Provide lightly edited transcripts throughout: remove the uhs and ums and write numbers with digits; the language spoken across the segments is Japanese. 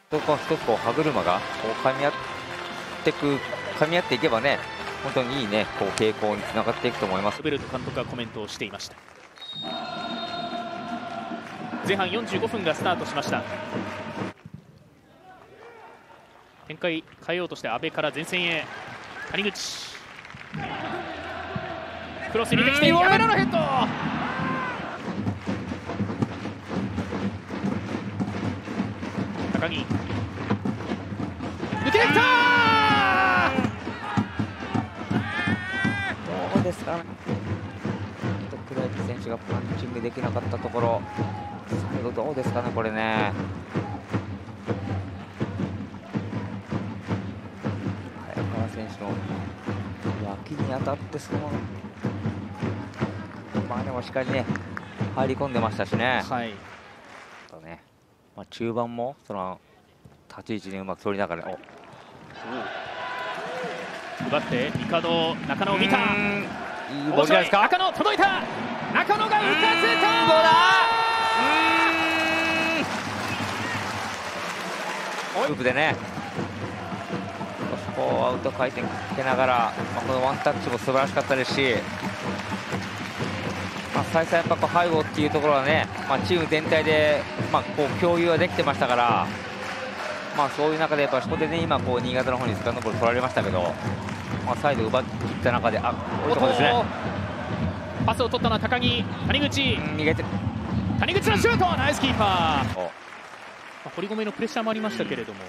一つ歯車がこう噛み合っていけばね、本当にいいねこう傾向につながっていくと思います。 ロベルト監督がコメントをしていました。前半45分がスタートしました。展開変えようとして阿部から前線へ谷口、クロス入れてきて阿部のヘッド、高木抜けてきたどうですかね、黒木選手がパンチングできなかったところ、最後どうですかねこれね。早川選手の脇に当たってそのまあでもしっかりね入り込んでましたしね。 はい。 とね、まあ、中盤もその立ち位置にうまく取りながら、 奪って中野を見た、 いいボールじゃないですか。 中野届いた、中野が浮かせた、 どうだループでね、こうアウト回転かけながら、まあ、このワンタッチも素晴らしかったですし、まあ、再三やっぱこう背後っていうところはね、まあ、チーム全体で、まあ、こう共有はできてましたから、まあ、そういう中でやっぱそこでね今こう新潟の方にセカンドボール取られましたけど、まあ、サイド奪っていった中で、こういうところですね。 パスを取ったのは高木、谷口、 逃げてる、 谷口のシュート、ナイスキーパー。堀米のプレッシャーもありましたけれども、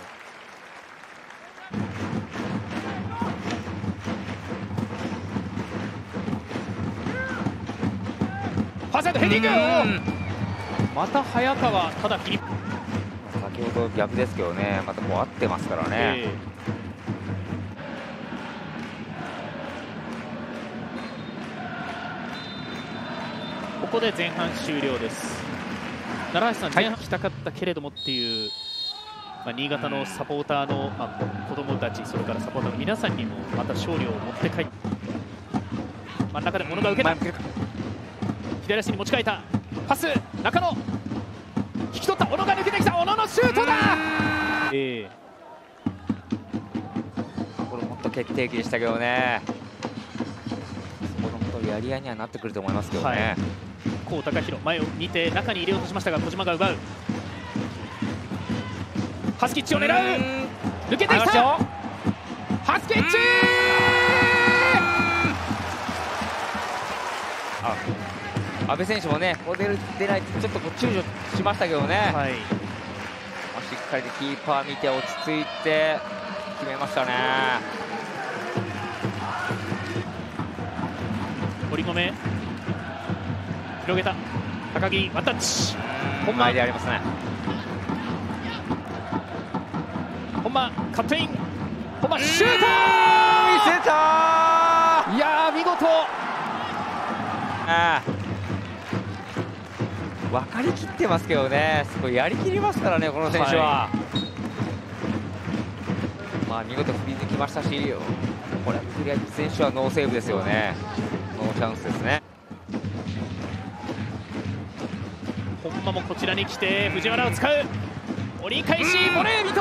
ファーサイドヘディング、また早川、ただ先ほど逆ですけどね、またこう合ってますからね。 ここで前半終了です。奈良橋さん、前半したかったけれどもっていう、まあ、新潟のサポーターの、まあ、子どもたち、それからサポーターの皆さんにもまた勝利を持って帰って、真ん中で小野が受けた、左足に持ち替えた、パス、中野、引き取った、小野が抜けてきた、小野のシュートだ。 これもっと決定機でしたけどね、そこの本当やり合いにはなってくると思いますけどね。 高高弘、前を見て中に入れようとしましたが小島が奪う、ハスキッチを狙う、抜けてきた、ハスキッチ阿部選手もねこう出ないとちょっとこう躊躇しましたけどね、まあ、しっかりとキーパー見て落ち着いて決めましたね。 堀米広げた、高木ワンタッチ、 本間でありますね。 本間カットイン、本間シュート、 見せたー、いやー見事、 分かりきってますけどね、すごいやりきりますからねこの選手は。まあ見事振り抜きましたし、これ栗谷選手はノーセーブですよね、ノーチャンスですね。 本間もこちらに来て藤原を使う、折り返しボレー、水戸、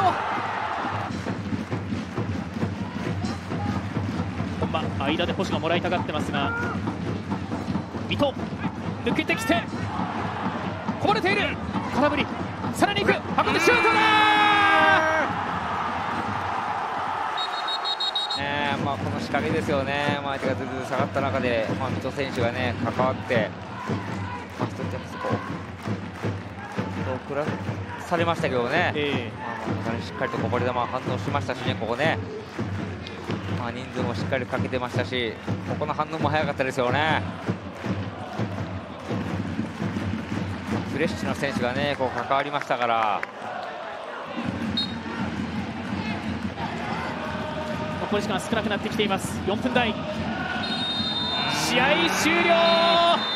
本間間で星がもらいたがってますが、水戸抜けてきてこぼれている、空振り、さらに行く、運んでシュートだー。まあこの仕掛けですよね、まあ、相手がずっと下がった中で、まあ、水戸選手がね関わって、まあ、一つこう振らされましたけどね、まあ、しっかりとこぼれ球反応しましたしね、ここね、まあ、人数もしっかりかけてましたし、ここの反応も早かったですよね。フレッシュな選手がねこう関わりましたから。 残り時間少なくなってきています。4分台、試合終了。